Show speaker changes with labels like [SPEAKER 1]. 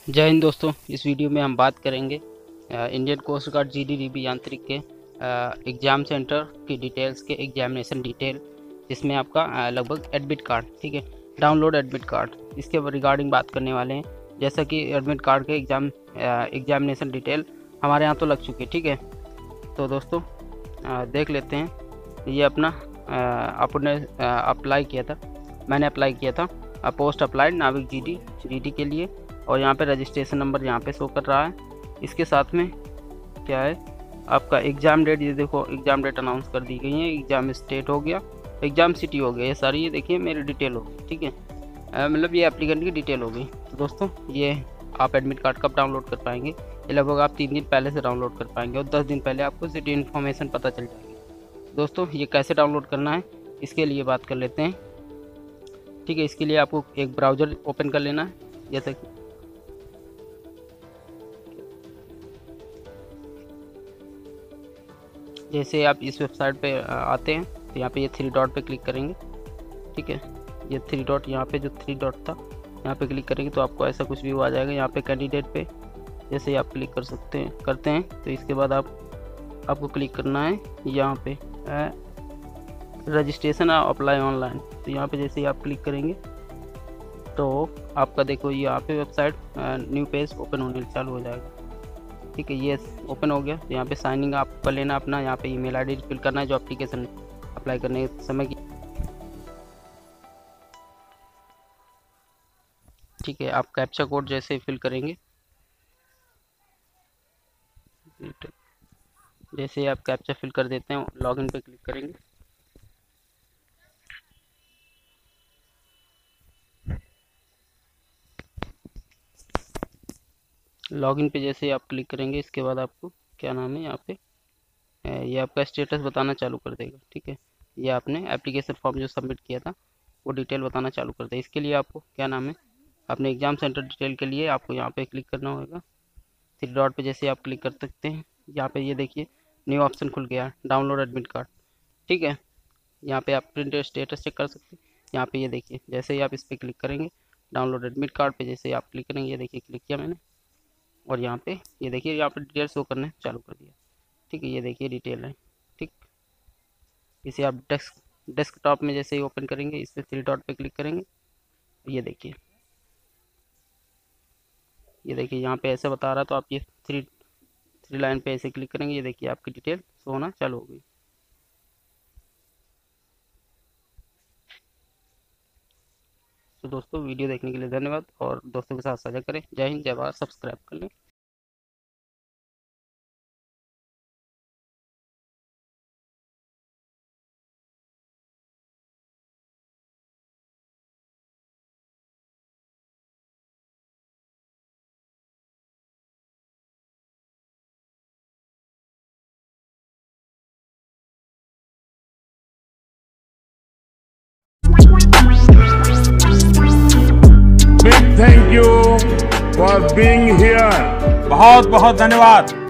[SPEAKER 1] जय हिंद दोस्तों। इस वीडियो में हम बात करेंगे इंडियन कोस्ट गार्ड जीडीडीबी यांत्रिक के एग्ज़ाम सेंटर की डिटेल्स के एग्जामिनेशन डिटेल, जिसमें आपका लगभग एडमिट कार्ड, ठीक है, डाउनलोड एडमिट कार्ड, इसके रिगार्डिंग बात करने वाले हैं। जैसा कि एडमिट कार्ड के एग्जामिनेशन डिटेल हमारे यहाँ तो लग चुकी है, ठीक है। तो दोस्तों देख लेते हैं। ये अपना आपने अप्लाई किया था, मैंने अप्लाई किया था पोस्ट अप्लाइड नाविक जीडी के लिए, और यहाँ पे रजिस्ट्रेशन नंबर यहाँ पे शो कर रहा है। इसके साथ में क्या है आपका एग्ज़ाम डेट, ये देखो एग्ज़ाम डेट अनाउंस कर दी गई है, एग्ज़ाम स्टेट हो गया, एग्ज़ाम सिटी हो गया, ये सारी ये देखिए मेरी डिटेल हो गई, ठीक है। मतलब ये एप्लीकेंट की डिटेल हो गई। तो दोस्तों ये आप एडमिट कार्ड कब डाउनलोड कर पाएंगे? ये लगभग आप 3 दिन पहले से डाउनलोड कर पाएंगे, और 10 दिन पहले आपको सिटी इन्फॉर्मेशन पता चल जाएगी। दोस्तों ये कैसे डाउनलोड करना है इसके लिए बात कर लेते हैं, ठीक है। इसके लिए आपको एक ब्राउज़र ओपन कर लेना है, जैसा कि जैसे आप इस वेबसाइट पे आते हैं तो यहाँ पे ये 3 डॉट पे क्लिक करेंगे, ठीक है। ये 3 डॉट, यहाँ पे जो 3 डॉट था यहाँ पे क्लिक करेंगे तो आपको ऐसा कुछ व्यू आ जाएगा। यहाँ पे कैंडिडेट पे जैसे आप क्लिक करते हैं तो इसके बाद आपको क्लिक करना है यहाँ पे रजिस्ट्रेशन अप्लाई ऑनलाइन। तो यहाँ पे जैसे ही आप क्लिक करेंगे तो आपका देखो यहाँ पे वेबसाइट न्यू पेज ओपन होने चालू हो जाएगा, ठीक है। ये ओपन हो गया। तो यहाँ पे साइनिंग आपको लेना अपना, यहाँ पे ईमेल आईडी फिल करना है जो एप्लीकेशन अप्लाई करने के समय की, ठीक है। आप कैप्चा कोड जैसे फिल करेंगे, जैसे आप कैप्चा फिल कर देते हैं लॉगिन पे क्लिक करेंगे। लॉगिन पे जैसे आप क्लिक करेंगे इसके बाद आपको क्या नाम है यहाँ पे ये आपका स्टेटस बताना चालू कर देगा, ठीक है। ये आपने एप्लीकेशन फॉर्म जो सबमिट किया था वो डिटेल बताना चालू कर देगा। इसके लिए आपको क्या नाम है अपने एग्ज़ाम सेंटर डिटेल के लिए आपको यहाँ पे क्लिक करना होगा। 3 डॉट पे जैसे आप क्लिक कर सकते हैं, यहाँ पे ये देखिए न्यू ऑप्शन खुल गया, डाउनलोड एडमिट कार्ड, ठीक है। यहाँ पे आप प्रिंट स्टेटस चेक कर सकते हैं। यहाँ पे ये देखिए जैसे ही आप इस पर क्लिक करेंगे डाउनलोड एडमिट कार्ड पे जैसे ही आप क्लिक करेंगे, ये देखिए क्लिक किया मैंने, और यहाँ पे ये देखिए यहाँ पे डिटेल शो करने चालू कर दिया, ठीक है। ये देखिए डिटेल है, ठीक। इसे आप डेस्कटॉप में जैसे ही ओपन करेंगे इस पर 3 डॉट पे क्लिक करेंगे, ये देखिए यहाँ पे ऐसे बता रहा, तो आप ये थ्री लाइन पे ऐसे क्लिक करेंगे, ये देखिए आपकी डिटेल शो होना चालू हो गई। तो दोस्तों वीडियो देखने के लिए धन्यवाद, और दोस्तों के साथ साझा करें। जय हिंद, जय भारत, सब्सक्राइब कर लें।
[SPEAKER 2] Big thank you for being here.
[SPEAKER 3] बहुत बहुत धन्यवाद।